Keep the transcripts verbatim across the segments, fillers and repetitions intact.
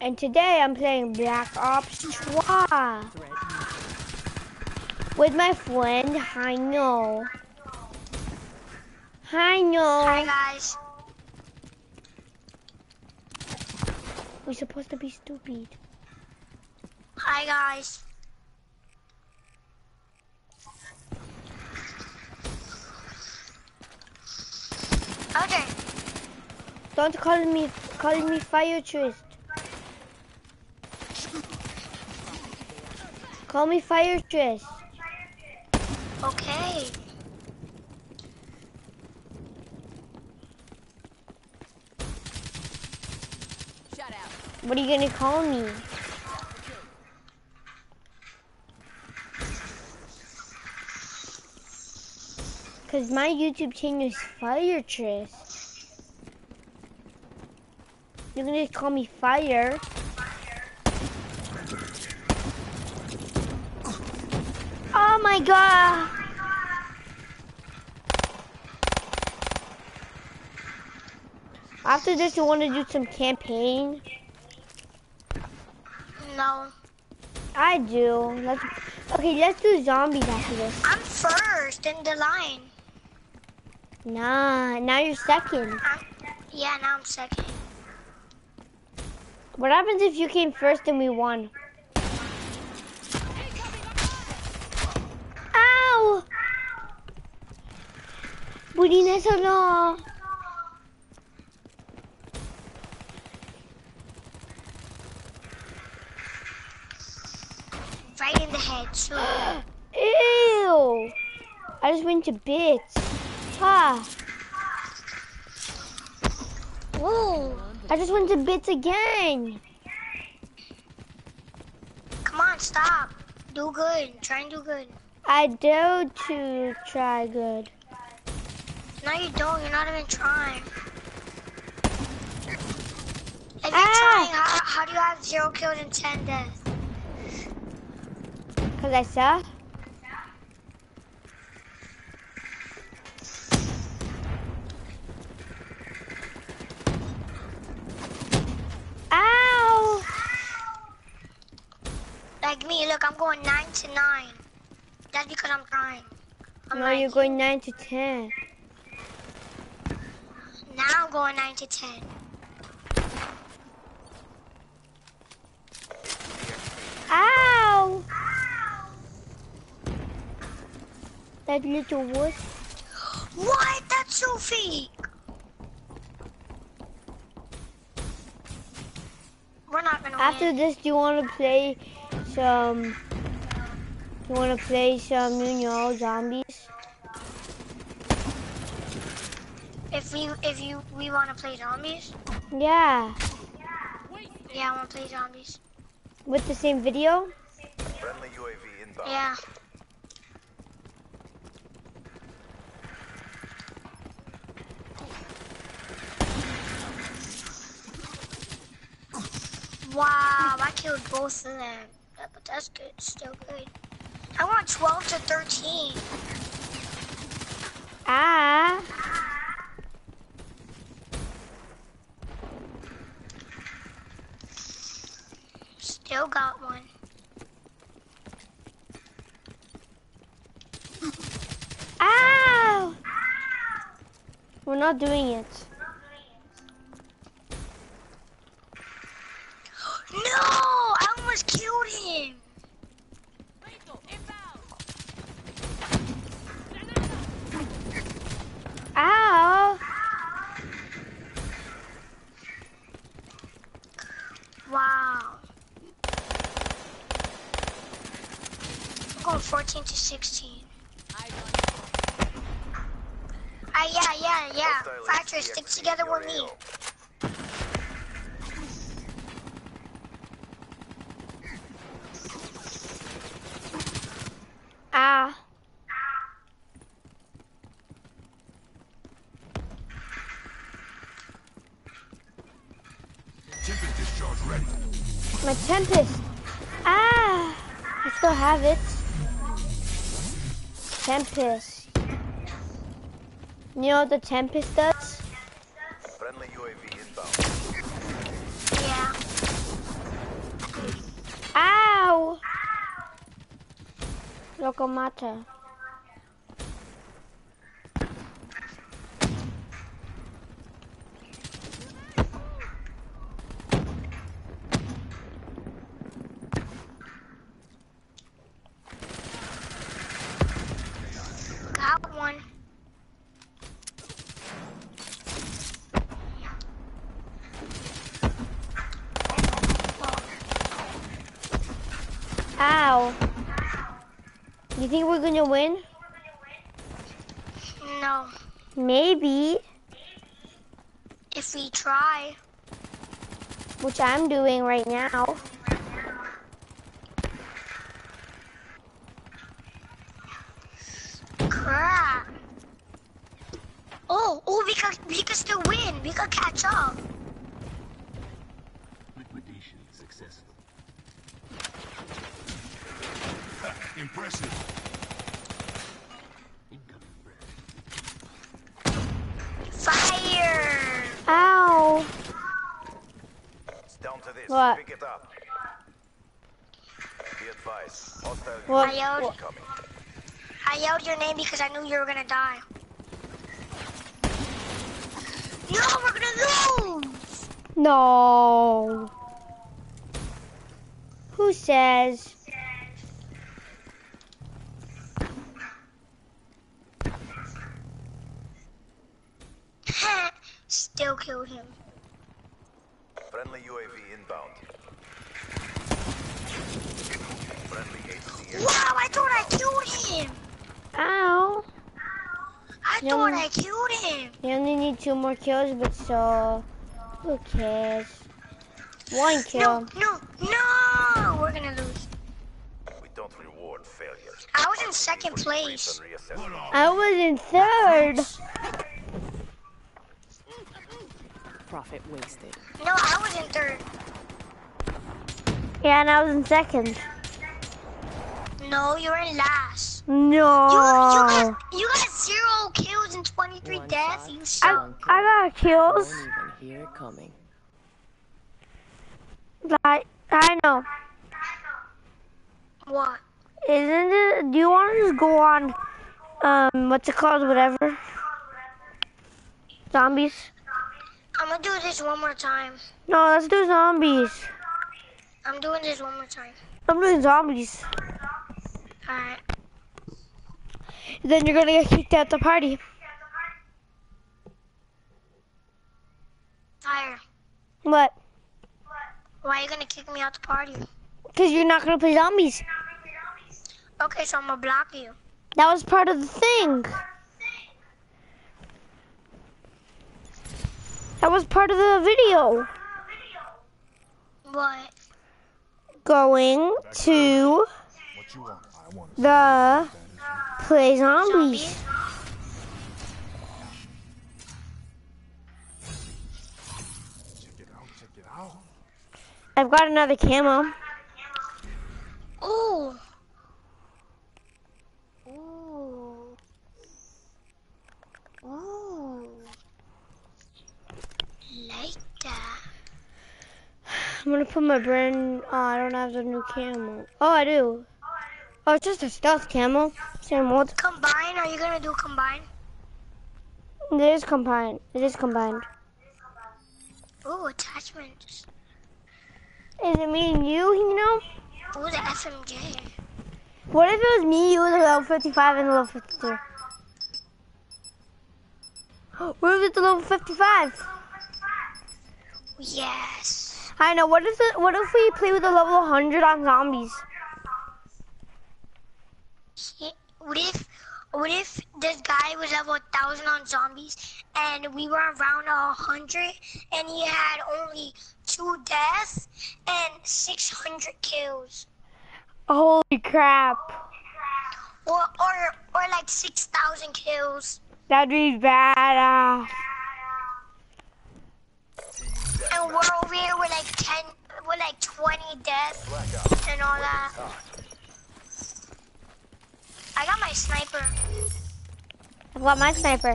And today I'm playing Black Ops Trois with my friend Hino. Hino. Hi guys. We're supposed to be stupid. Hi guys. Okay. Don't call me call me Fire Trist. Call me Fire Trist. Okay. Shut out. What are you gonna call me? Cause my YouTube channel is Fire Trist. You're gonna call me Fire. Oh my god! After this, you want to do some campaign? No. I do. Let's. Okay, let's do zombies after this. I'm first in the line. Nah, now you're second. I'm, yeah, now I'm second. What happens if you came first and we won? Ow! Budi na solo. Right in the head, so. Ew! I just went to bits. Ah! Whoa. I just went to bits again. Come on, stop. Do good. Try and do good. I do to try good. No, you don't. You're not even trying. If you're Ah! trying, how, how do you have zero kills and ten deaths? Cause I suck. Ow! Like me, look, I'm going nine to nine. That's because I'm trying. I'm No, like you're going nine to ten. Now I'm going nine to ten. Ow! That little wuss. What? That's so fake. We're not gonna After win. this, do you want to play some? You want to play some, you know, zombies? If we, if you, we want to play zombies. Yeah. Yeah, I want to play zombies. With the same video? Friendly U A V inbound. Yeah. Wow, I killed both of them. Yeah, but that's good, still good. I want twelve to thirteen. Ah. Still got one. Ow! We're not doing it. No! I almost killed him! Ow! Wow. I'm going fourteen to sixteen. Ah, yeah, yeah, yeah. Factory, stick together with me. Ah. Tempest discharge ready. My Tempest. Ah. I still have it. Tempest. You know what the Tempest does? Friendly U A V inbound. Yeah. Choco Mata. Got one. Ow. You think we're gonna win? No. Maybe. If we try. Which I'm doing right now. Crap. Oh, oh, we could, we could still win. We could catch up. Liquidation successful. Impressive. Incoming threat. Fire. Ow. It's down to this. What? Pick it up. Be advised. Hostile What? I yelled, incoming. I yelled your name because I knew you were gonna die. No, we're gonna lose. No. Who says? Still killed him. Friendly U A V inbound. Friendly H C Wow, I thought I killed him. Ow. I Yeah. thought I killed him. You only need two more kills, but so who cares? One No, kill. no, no. We're gonna lose. We don't reward failure. I was in second place. I was in third. Profit wasted. No, I was in third. Yeah, and I was in second. No, you were in last. No. You, you got you got zero kills and twenty-three One deaths. shot. You I, suck. I got kills. Won't even hear it coming. I I know. What? Isn't it? Do you want to just go on? Um, what's it called? Whatever. Zombies. I'm gonna do this one more time. No, let's do zombies. I'm doing this one more time. I'm doing zombies. Alright. Then you're gonna get kicked out the party. Fire. What? Why are you gonna kick me out the party? Because you're not gonna play zombies. Okay, so I'm gonna block you. That was part of the thing. That was part of the video. What? Going to What you want? I want the play zombies. Zombie? check it out. Check it out. I've got another camo. Ooh. Ooh. Ooh. Like that. I'm gonna put my brand. Oh, I don't have the new camo. Oh, I do. Oh, it's just a stealth camo. Same old. Combine? Are you gonna do combine? It is combined. It is combined. Ooh, attachments. Is it me and you? You know? Ooh, the F M J. What if it was me, you, the level fifty-five, and the level fifty-two? What if it's the level fifty-five? Yes. I know. What if it, What if we play with the level one hundred on zombies? He- What if, what if this guy was level one thousand on zombies and we were around one hundred and he had only two deaths and six hundred kills? Holy crap! Or, or, or like six thousand kills. That'd be badass. And we're over here with like ten, with like twenty deaths and all that. I got my sniper. I've got my sniper.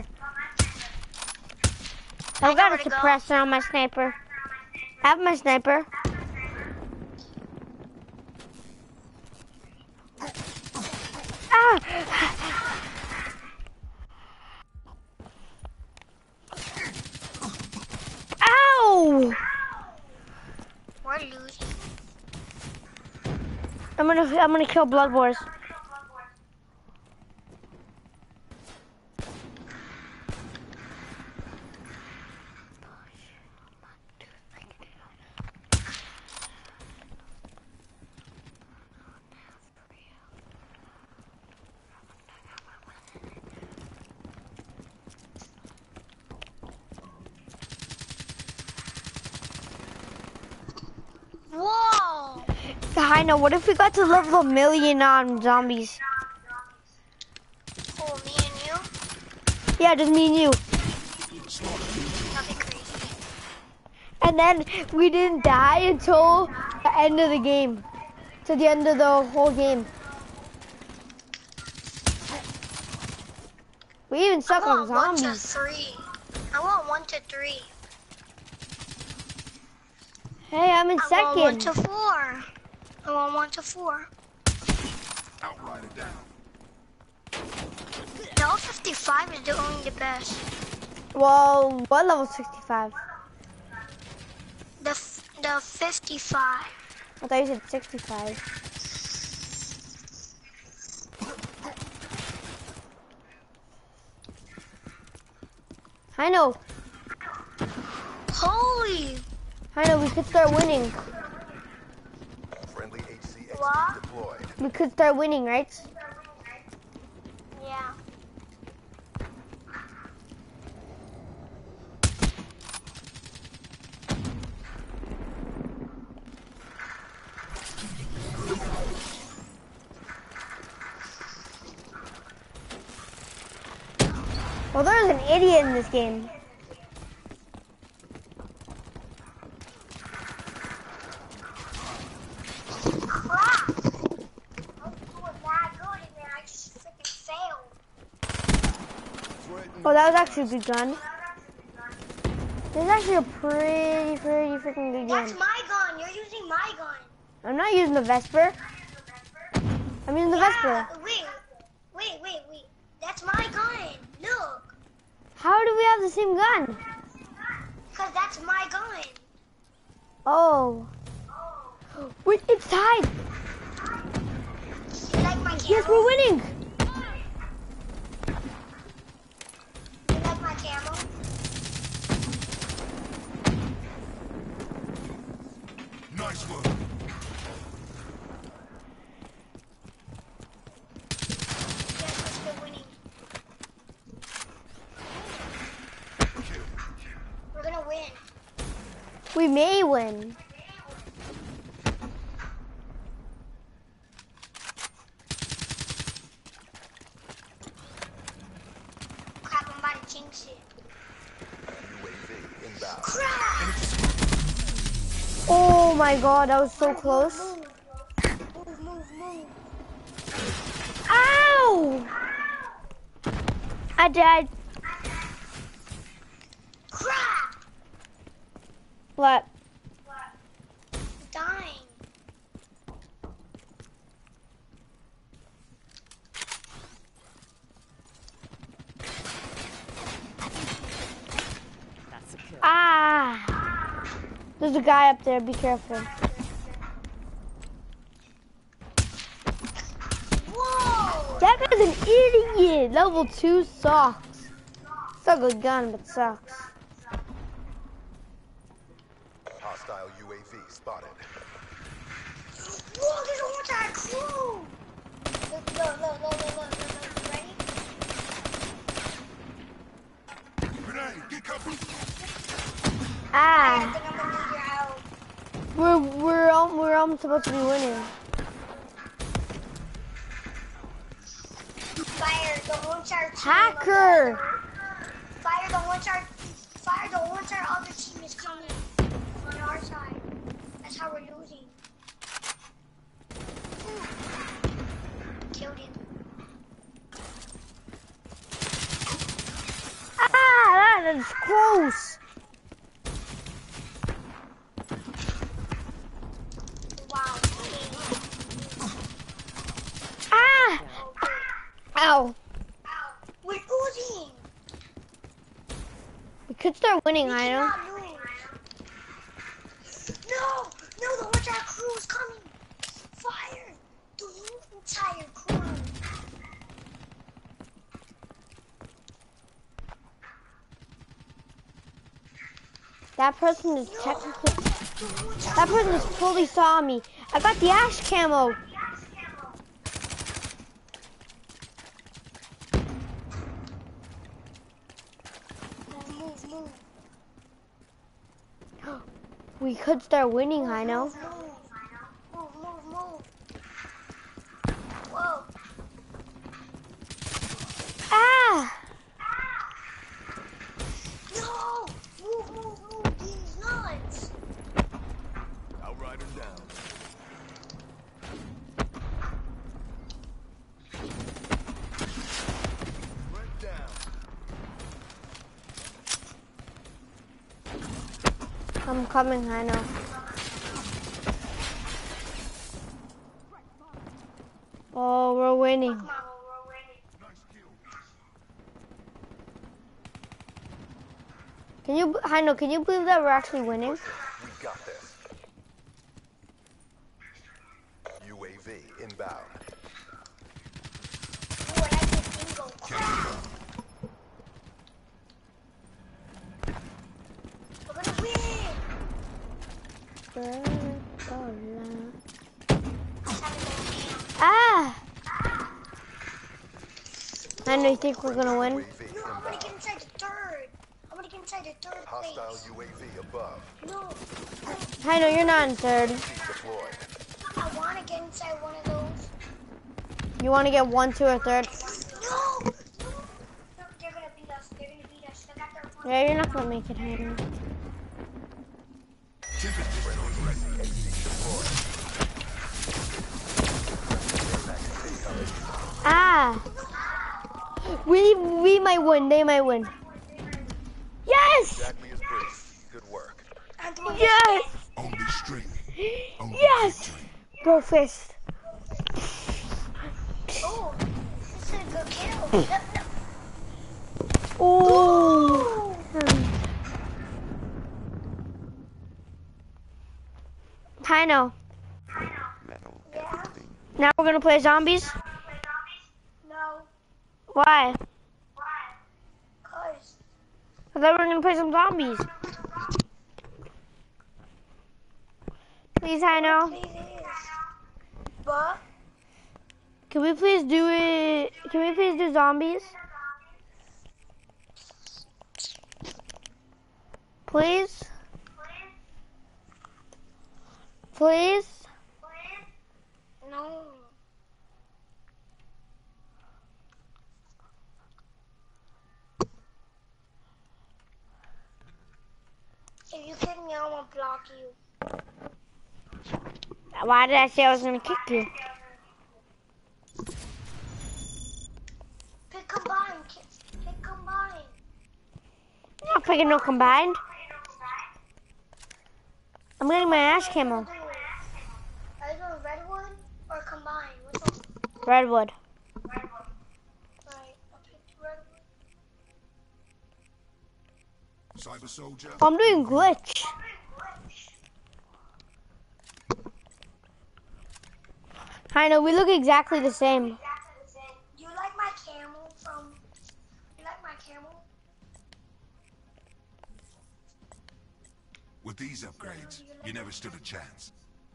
I I've got a know where to go. suppressor on my sniper. I have my sniper. we're losing. I'm gonna I'm gonna kill Blood Wars. Whoa! I know. What if we got to level a million on zombies? Oh, me and you? Yeah, just me and you. That'd be crazy. And then we didn't die until the end of the game. To the end of the whole game. We even suck I on want one to zombies. three. I want one to three. Hey, I'm in I want one second. to four. I want one to four. Outride it down. The L fifty-five is the only the best. Well, what level sixty-five? The f the fifty-five. I thought you said sixty-five. I know. Holy! I know. We could start winning. Friendly H C X What? deployed. We could start winning, right? Yeah. Well, there's an idiot in this game. Crap! I was doing that good and then I just freaking failed. Oh, that was actually a good gun. This is actually a pretty, pretty freaking good That's gun. my gun. You're using my gun. I'm not using the Vesper. I'm using the Vesper. Yeah, wait, wait, wait, wait. That's my gun. Look, How do we have the same gun? cause that's my gun. Oh. Wait, it's tied. You like my camera? Yes, we're winning. You like my camera? Nice one. Yes, we're still winning. We're gonna win. We may win. Crap, I'm about to jinx it. U A V inbound. Crap! Oh my god, that was so close. Move, move, move, move. Ow! I died. Crap! What? I'm dying. That's a kill. Ah! There's a guy up there, be careful. Whoa! That guy's an idiot! Level two sucks. It's a good gun, but sucks. Hostile U A V spotted. Whoa, there's a whole entire crew! Look, look, look, look, look, look, look, look. You ready? Grenade, get covered. I Ah! think I'm gonna need your help. We're, we're, all, we're almost supposed to be winning. Fire the whole entire team. Hacker! Fire the whole entire, fire the whole entire other team is coming on our side. That's how we're losing. Killed him. Ah! That is close! Wow. Ah! Ow! Ow. We're losing. We could start winning, We I know. cannot lose. No, no, That person is technically... That person is fully saw me. I got the ash camo. Move, move, move. We could start winning, I know. Move, move, move, move. Whoa. Ah! No! Move, move, move. These nuts. Outrider down. Red down. I'm coming, I know. Oh, we're winning. Come on, we're winning. Nice kill. Can you, I know, can you believe that we're actually winning? We got this. U A V inbound. Ooh, I like this bingo. We're gonna win! Ah! I know you think we're gonna win. U A V No, I'm gonna inbound. get inside the third. I'm gonna get inside the third Hostile place. U A V above. No, I know you're not in third. Deployed. I wanna get inside one of those. You want to get one, two, or third? No! No, they're gonna beat us. They're gonna beat us. They got their one. Yeah, you're not gonna make it, Hannah. Ah! We we might win. They might win. Yes! Exactly as briefed. Good work. Anthony, Yes! Only strength. Only Yes! Go fist. Oh, this is a good kill. No, no. Oh! I know. Yeah? Now we're gonna play zombies. No. Why? Cause. I thought we were gonna play some zombies. Please, I know. Please is. But. Can we please do it? Can we please do zombies? Please? Please? No. If you kick me, I won't block you. Why did I say I was gonna kick you? Pick combine. Pick, pick combine. I'm not picking no combined. I'm getting my ash camo. Are you doing redwood or combine? Which one? Redwood. Right. I'll pick redwood. Cyber soldier. I'm doing glitch. I know, we look exactly the same. Do you like my camel from? You like my camel? With these upgrades, you never stood a chance.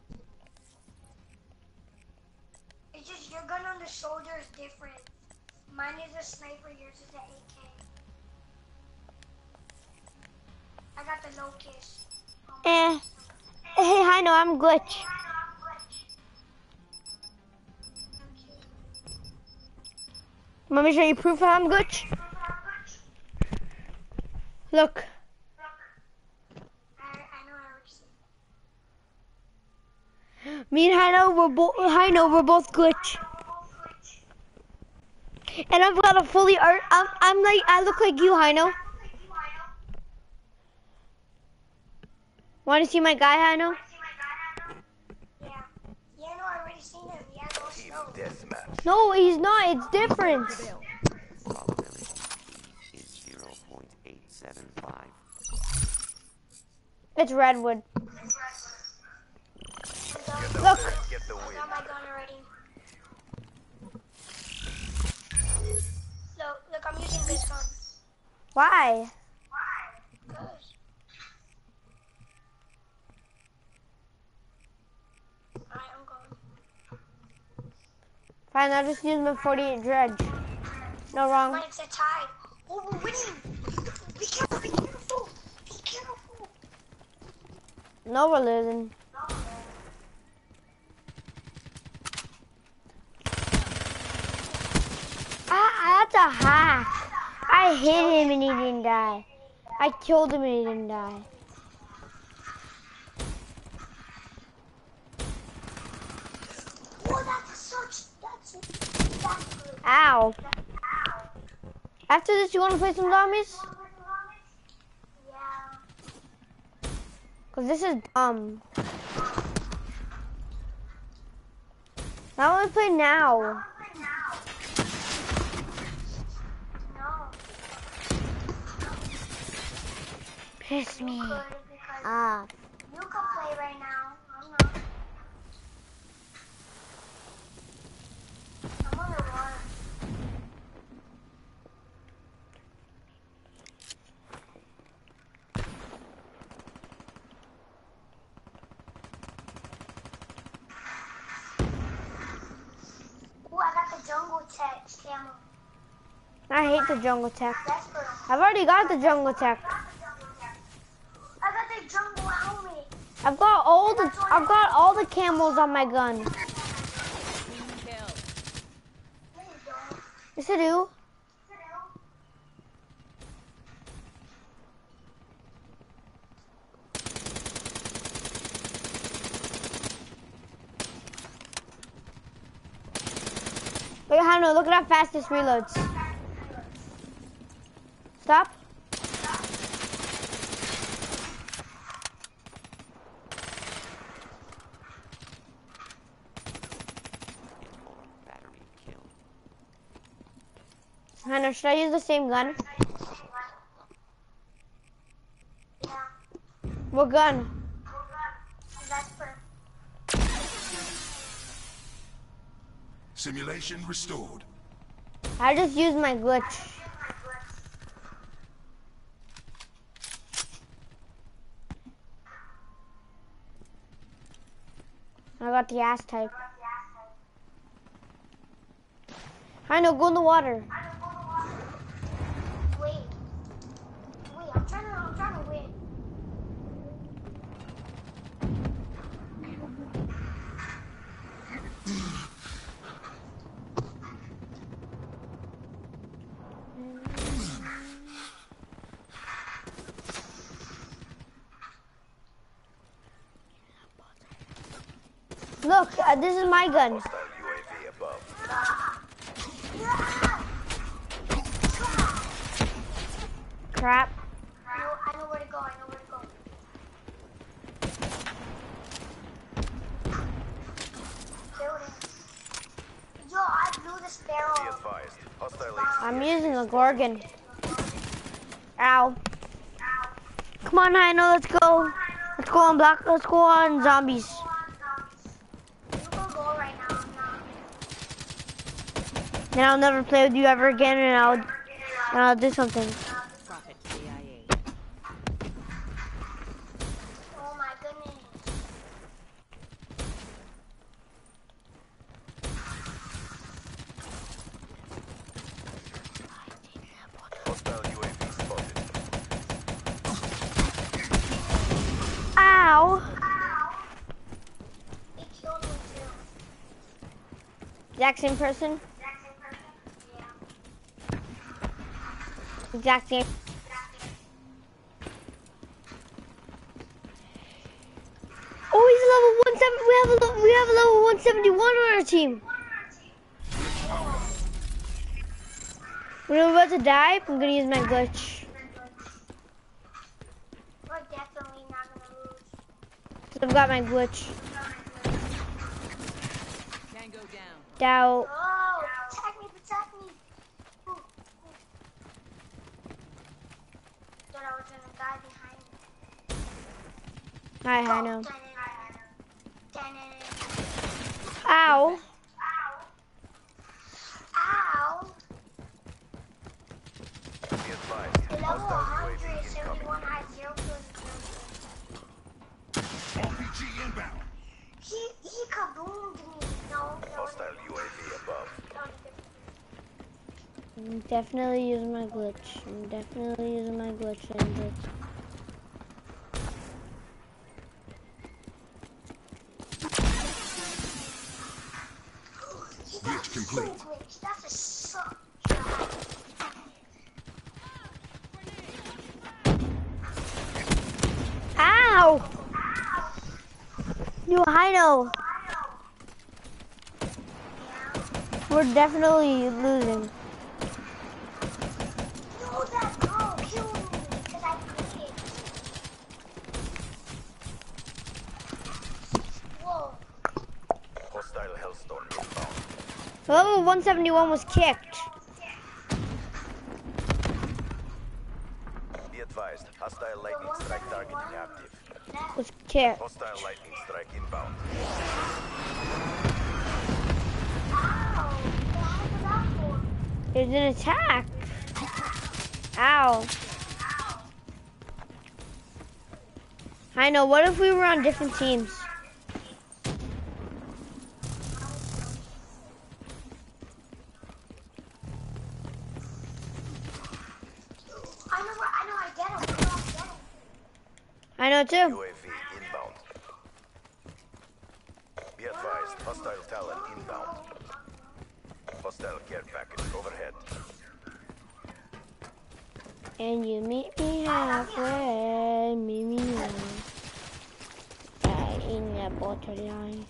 It's just your gun on the shoulder is different. Mine is a sniper, yours is an A K. I got the locust. Eh. Hey, I know, I'm glitch. Let me show you proof that I'm glitch. Look. I, I know I already see. Me and Hino, we're both. Hino, we're both glitch. And I've got a fully art. I'm, I'm like, I look like you, Hino. Want to see my guy, Hino? Yeah. Yeah, no, I already seen him. Yeah, no, snow. Deathmatch. No, he's not. It's different. Probability is zero point eight seven five. It's Redwood. I Look. Get the win. got my gun already. Look, look, I'm using this gun. Why? Cause Fine, I'll just use my forty-eight dredge. No wrong. Mike's a tie. Oh, we're winning. Be careful, be careful. Be careful. No, we're losing. Ah, that's a hack. I hit him and he didn't die. I killed him and he didn't die. Oh, that's such, that's, that's good. Ow. After this, you want to play some zombies? Yeah. Cause this is dumb. Now want to play now. No. Piss me Good, because off. you can play right now. I'm not. I'm on the run. Ooh, I got the jungle tech camel. I hate the jungle tech. That's good. I've already got the jungle tech. I got the jungle helmet. I've got all the I've got all the camels on my gun. Team kill. No, you don't. Yes, I do. Look at how no, look at how fast this reloads. Stop. Battery killed. Hannah, should I use the same gun? Yeah. What gun? Vesper. Simulation restored. I just used my glitch. I got the ass type. I know, go in the water. Wait. Wait, I'm trying to, I'm trying to win. Look, uh, this is my gun. U A V above. Crap. I know, I know where to go, I know where to go. Building. Yo, I blew the sparrow. Advised. Hostile I'm using the Gorgon. Ow. Come on, Hino, let's go. Let's go on block. Let's go on zombies. You can go right now, I'm not. Then I'll never play with you ever again, and I'll and I'll do something. Prophet A I A. Oh my goodness. Hostile U A V spotted. Ow. It killed me too. Exact same person. Yeah. Exact same. Oh, he's level one seven. We have a le- we have a level one seventy-one on our team. When I'm about to die, I'm gonna use my glitch. We're definitely not gonna lose. Cause I've got my glitch. Tango down. Doubt. Oh, protect me, protect me. Ooh, ooh. Thought I was gonna die behind me. I, I know. Dun-dun-dun. Ow. Ow. Be advised. The level Hostile U A one V incoming. seventy-one had zero kills. R P G inbound. He, he kaboomed me. No, no. Hostile U A V above. I'm definitely using my glitch. I'm definitely using my glitch language. Glitch complete. Glitch. That's a suck. Ow! You Hino. We're definitely losing. No, that girl killed me because I quit. Whoa. Hostile Hellstorm inbound. Level one seventy-one was kicked. Be advised, hostile lightning strike targeting active. Was kicked. Hostile lightning strike inbound. Ow. What was that for? There's an attack. Ow. I know. What if we were on different teams? I know where, I know I get him. I know I get him. I know too. U A V inbound. Be advised, hostile Talon inbound. Hostile care package overhead. And you meet me halfway, meet me halfway in the borderline.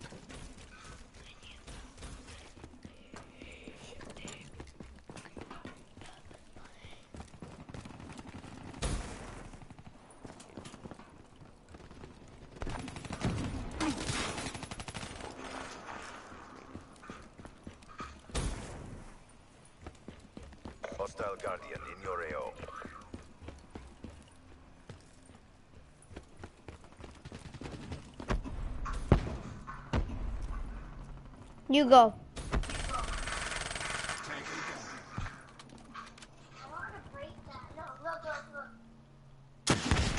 Hostile Guardian in your A O. You go. I want to break that. No, look, look, look.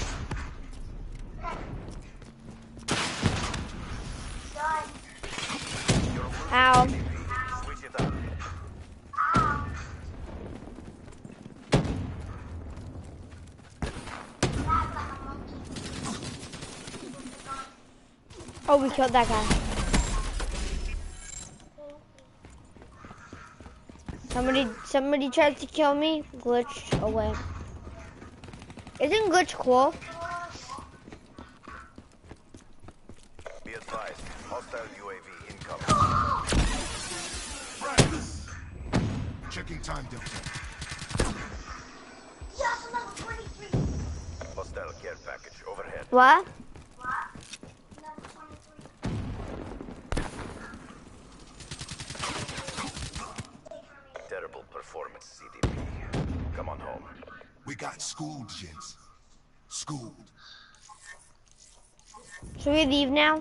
Done. Ow. Switch it up. Ow. Lag like a monkey. Oh, we killed that guy. Somebody, somebody tried to kill me. Glitched away. Isn't glitch cool? Be advised, hostile U A V incoming. Friends. Checking time delta. Yes, level twenty-three. Hostile care package overhead. What? What? Level twenty-three. Terrible performance, C D P. Come on home. We got schooled, gents. Schooled. Should we leave now?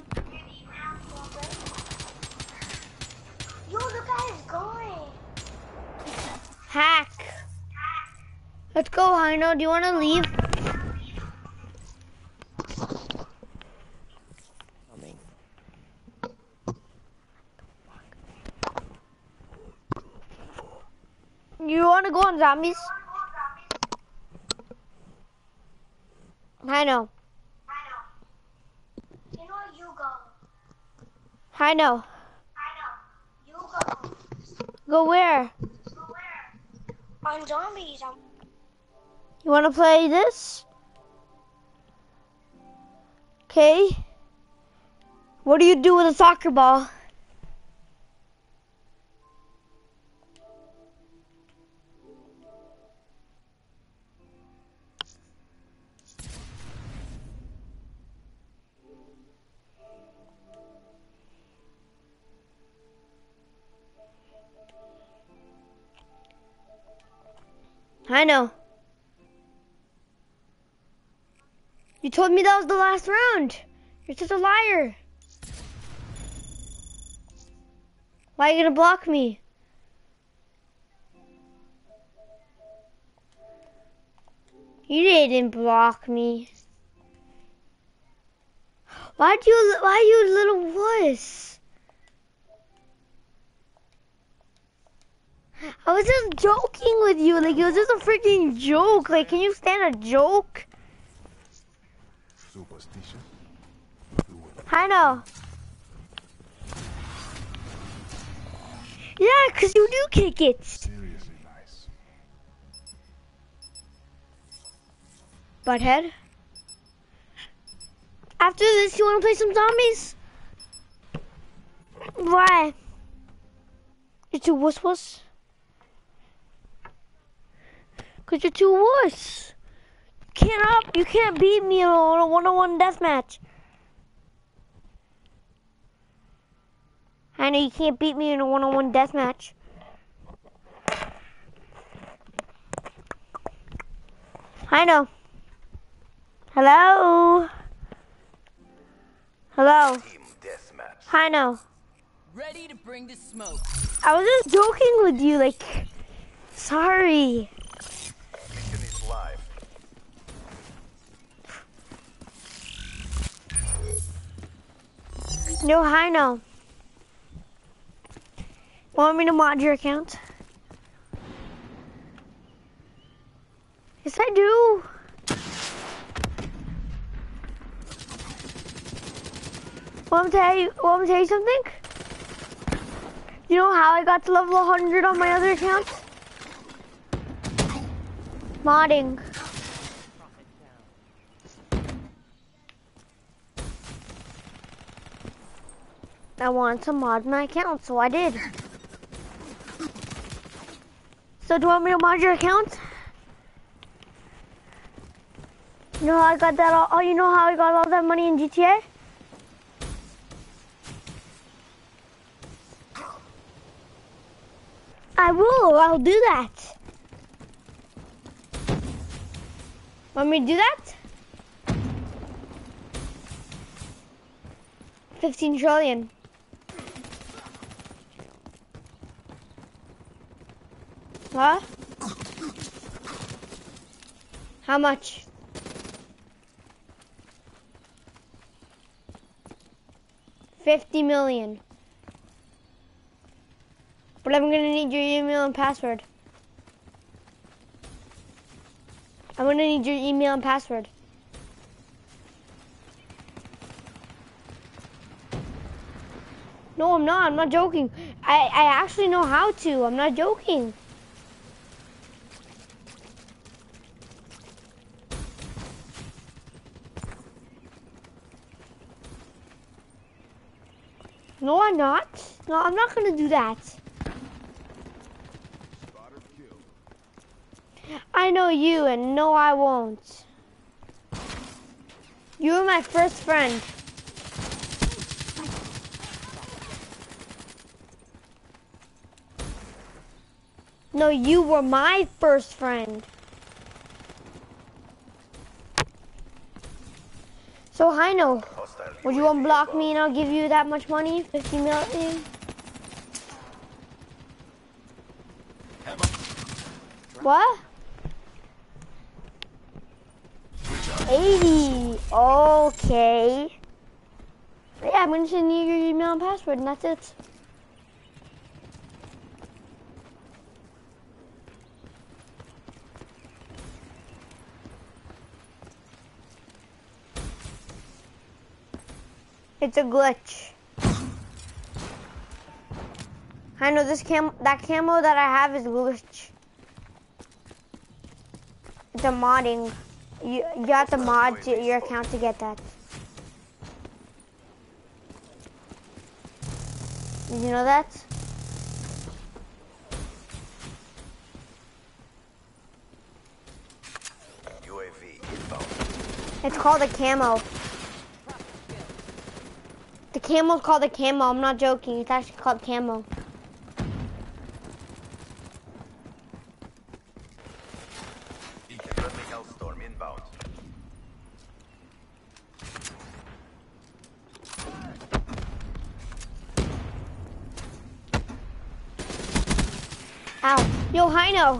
Yo, the guy is going. Hack. Let's go, Hino. Do you want to leave? You want to go on zombies? I know. You know what? You go. I know. I know. You go. Go where? Go where? On zombies. I'm You want to play this? Okay. What do you do with a soccer ball? I know. You told me that was the last round. You're such a liar. Why are you gonna block me? You didn't block me. Why'd you, why you little wuss? I was just joking with you. Like, it was just a freaking joke. Like, can you stand a joke? Superstition. I know. Yeah, because you do kick it. Seriously nice. Butthead. After this, you want to play some zombies? Why? You're too wuss wuss? Cause you're too wuss. Can't up, you can't beat me on a one-on-one deathmatch. I know you can't beat me in a one-on-one deathmatch. I know. Hello? Hello? Team deathmatch. I know. Ready to bring the smoke. I was just joking with you, like, sorry. Mission is live. No, I know. Want me to mod your account? Yes, I do. Want me to tell you, want me to tell you something? You know how I got to level one hundred on my other account? Modding. I wanted to mod my account, so I did. So do you want me to mod your account? You know how I got that all, oh, you know how I got all that money in G T A? I will, I'll do that. Want me to do that? fifteen trillion. What? How much? fifty million. But I'm gonna need your email and password. I'm gonna need your email and password. No, I'm not. I'm not joking. I, I actually know how to. I'm not joking. No, I'm not. No, I'm not gonna do that. I know you, and no, I won't. You were my first friend. No, you were my first friend. So, Heino, would you unblock me and I'll give you that much money? fifty million? What? eighty. Okay. Yeah, I'm gonna send you your email and password, and that's it. It's a glitch. I know this cam that camo that I have is a glitch. It's a modding. You you have to mod to your account to get that. Did you know that? U A V inbound. It's called a camo. The camo's called a camo. I'm not joking. It's actually called camo. Friendly Hellstorm inbound. Ow. Yo, Heino.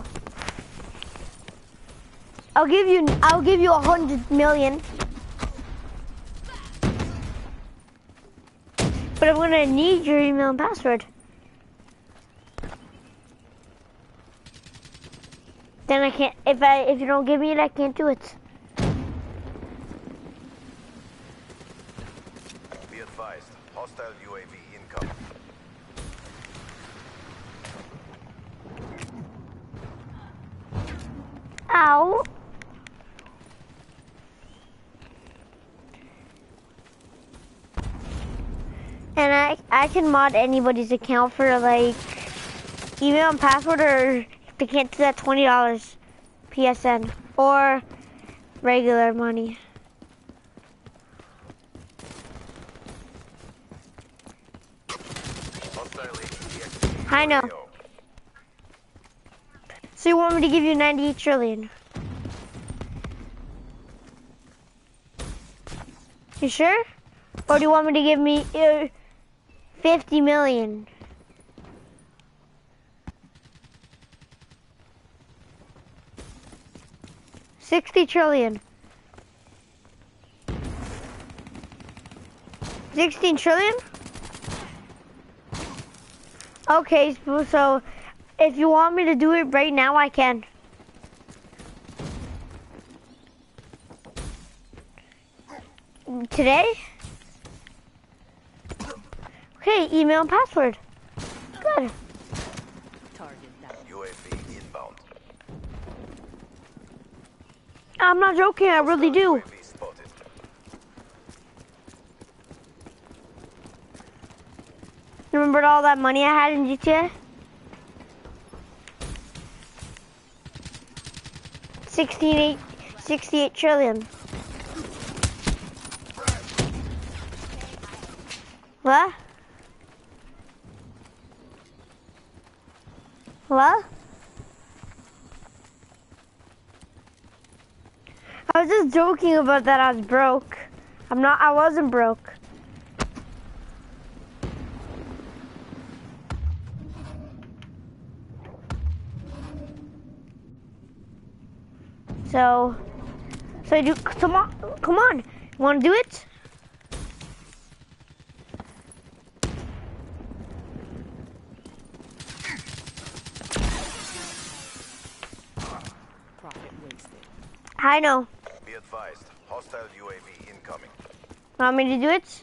I'll give you I'll give you a hundred million. But I'm gonna need your email and password. Then I can't. If I if you don't give me it, I can't do it. Be advised, hostile U A V incoming. Ow. And I I can mod anybody's account for like email and password, or if they can't do that, twenty dollars P S N or regular money. Hostile A T X. I know. So you want me to give you ninety-eight trillion? You sure? Or do you want me to give me uh, fifty million? sixty trillion. sixteen trillion? Okay, so, so if you want me to do it right now, I can. Today? Okay, email and password. Good. Target down. U A V inbound. I'm not joking, I really do. U A V spotted. Remembered all that money I had in G T A? sixteen, sixty-eight trillion. What? What? I was just joking about that I was broke. I'm not, I wasn't broke. So, so you, come on, come on. You wanna do it? Profit wasted. I know. Be advised, hostile U A V incoming. Want me to do it?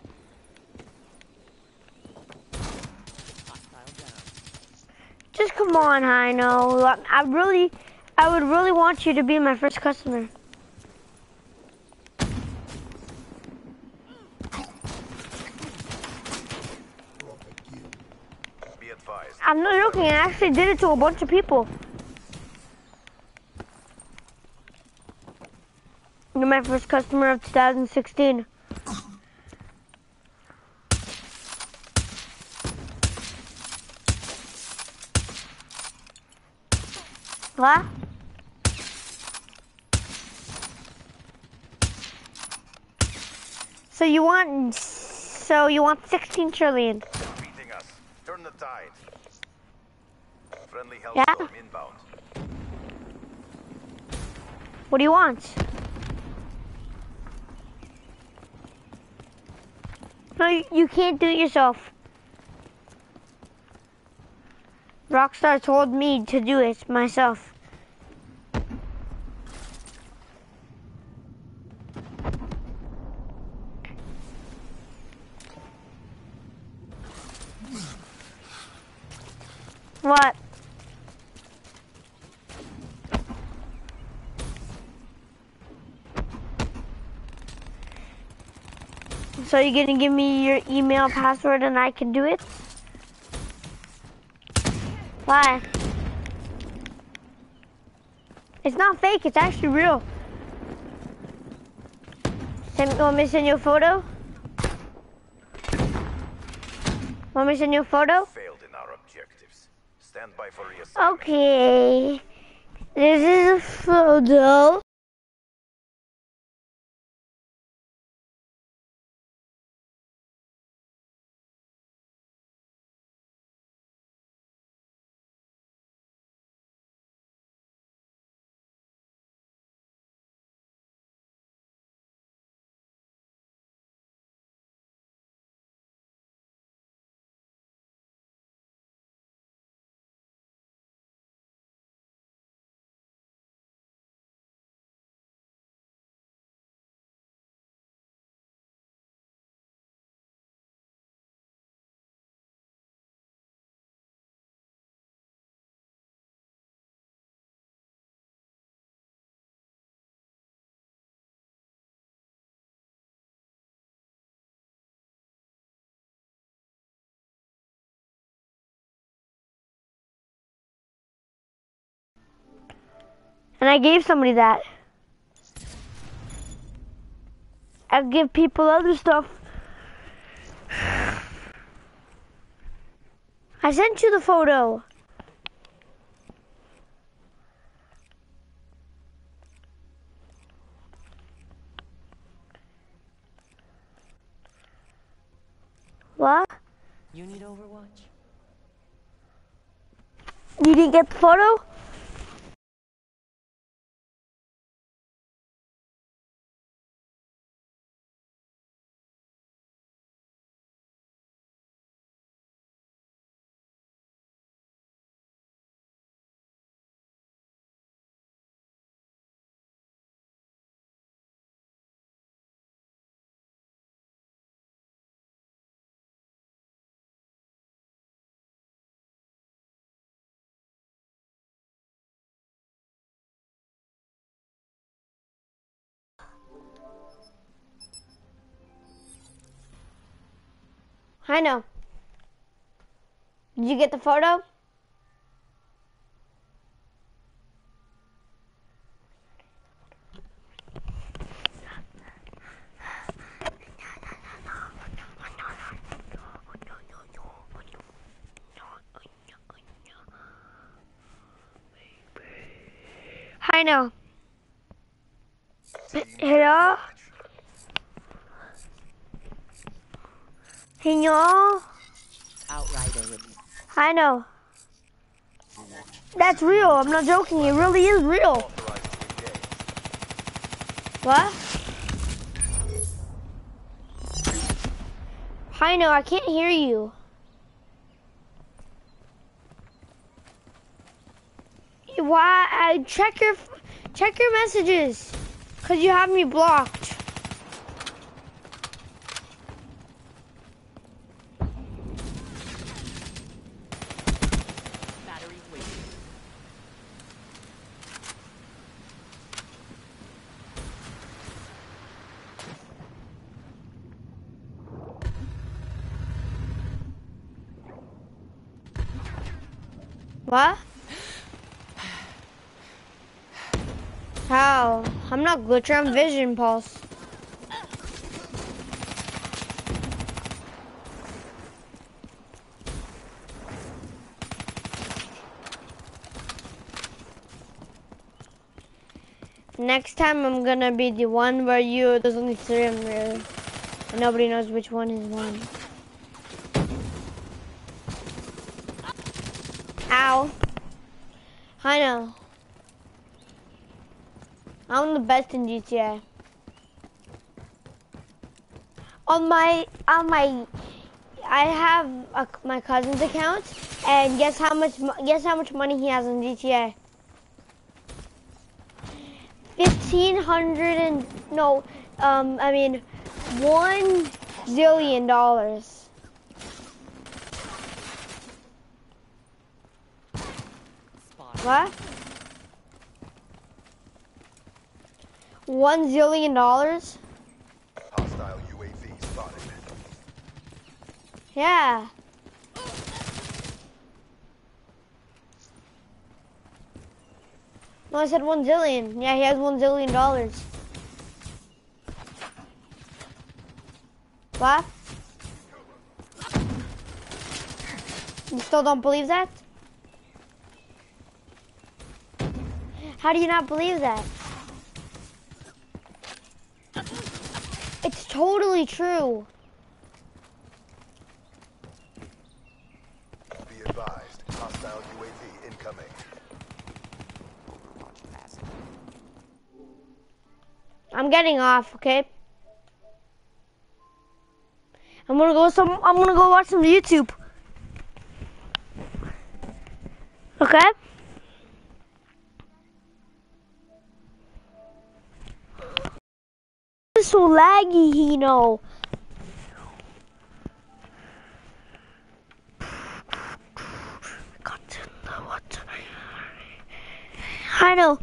Hostile down. Just come on, I know. I really, I would really want you to be my first customer. Be advised. I'm not joking, I actually did it to a bunch of people. You're my first customer of two thousand sixteen. What? So you want, so you want sixteen trillion? Beating us. Turn the tide. Friendly Yeah? hellstorm inbound. What do you want? No, you, you can't do it yourself. Rockstar told me to do it myself. What? So you're gonna give me your email password and I can do it? Why? It's not fake, it's actually real. Send, want me to send you a photo? Want me to send you a photo? Failed in our objectives. Stand by for reassignment. Okay. This is a photo. And I gave somebody that. I give people other stuff. I sent you the photo. What? You need Overwatch? You didn't get the photo? I know. Did you get the photo? I know. Hello? Hello? Outrider with me. I know. That's real. I'm not joking. It really is real. What? I know. I can't hear you. Why? I check your check your messages, cause you have me blocked. Battery wasted. What? How? I'm not Glitcher, I'm Vision Pulse. Next time I'm gonna be the one where you, there's only three of them there, and nobody knows which one is one. Ow. I know. I'm the best in G T A. On my, on my, I have a, my cousin's account, and guess how much, guess how much money he has on G T A? Fifteen hundred and, no, um, I mean, one zillion dollars. Spot. What? One zillion dollars? Hostile U A V spotted. Yeah. No, I said one zillion. Yeah, he has one zillion dollars. What? You still don't believe that? How do you not believe that? It's totally true. Be advised, hostile U A V incoming. Overwatch passive. I'm getting off, okay? I'm gonna go some I'm gonna go watch some YouTube. Okay? It's so laggy, you know. I know.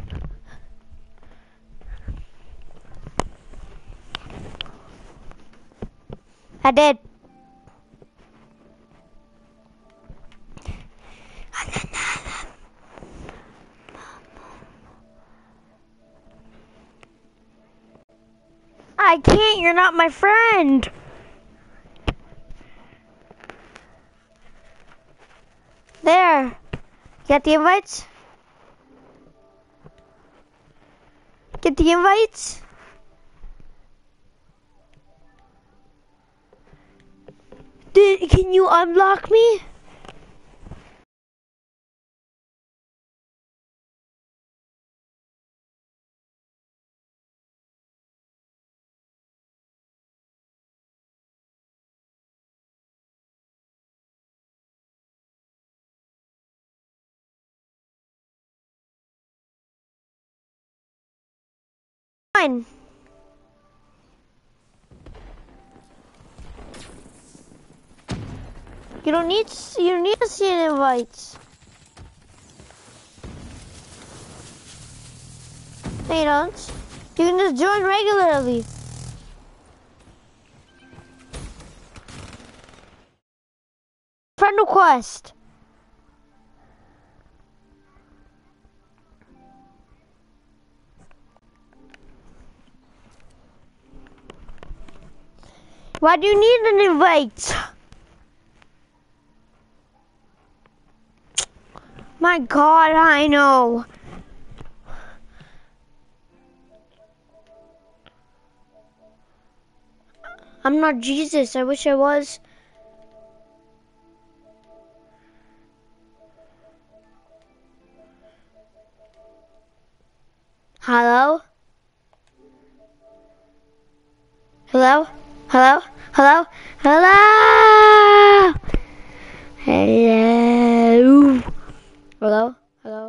I did. I can't. You're not my friend. There. Get the invites? Get the invites? Did, can you unlock me? Fine. You don't need you don't need to see an invites. No, you don't. You can just join regularly. Friend request. Why do you need an invite? My God, I know. I'm not Jesus. I wish I was. Hello? Hello? Hello? Hello? Hello? Hello? Hello? Hello? Hello?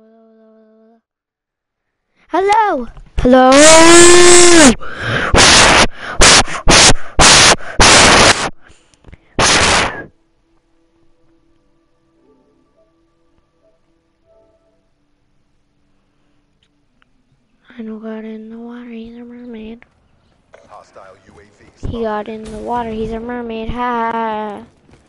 Hello? Hello? Hello? I know got in the water, he's a mermaid. Hostile U A V. He got in the water, he's a mermaid, ha!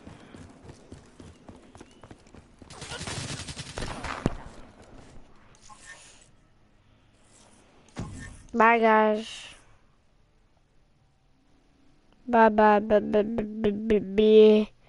Bye guys. Bye bye bye bye bye bye bye.